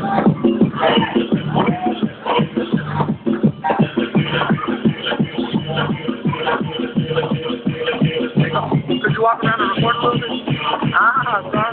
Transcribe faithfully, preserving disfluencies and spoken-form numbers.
Could you walk around and record a little bit? Ah, sorry.